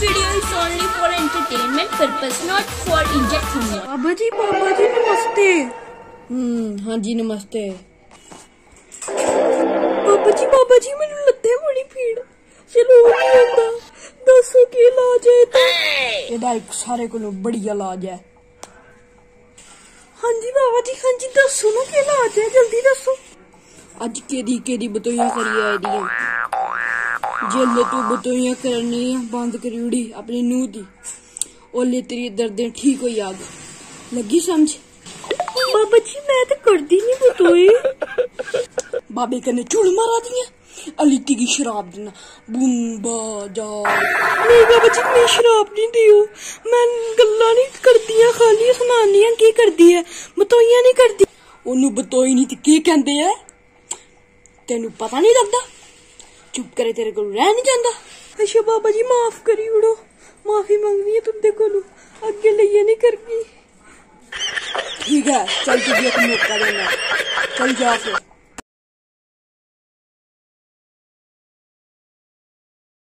video is only for entertainment purpose, not for injecting you. बाबा जी नमस्ते। हाँ जी नमस्ते। बाबा जी मैंने लत्ते बड़ी पीड़ चलो नहीं होता दसो की इलाज है तो ਇਹਦਾ ਇੱਕ ਸਾਰੇ ਕੋਲੋਂ बढ़िया इलाज है। हाँ जी बाबा जी हाँ जी दसो ना की इलाज है जल्दी दसो। अज केदी बतोइयां करिए आईडिया जेल्ले तू बतोइयां करनी बंद करी उड़ी अपनी नूह दी ओले तेरी दर्दें ठीक हो जाग लगी समझ। बाबा जी मैं तो करदी नहीं बतोई बाबे कने चूड़ मारा दिया अलीती की शराब देना बूंबा जा नहीं बाबा जी मैं शराब नहीं दियो मैं गल्ला नहीं करदी खाली सुनानी की करदी है बतोइयां नहीं करदी। ओनू बतोई नहीं की कहंदे है तेनू पता नहीं लगता चुप करे तेरे को रह नहीं जाता। अच्छा बाबा जी माफ करी उड़ो माफी मंगनी है तुमसे को अगे लिए नहीं करगी। ठीक है चल तुझे एक मौका देना चल जा फिर।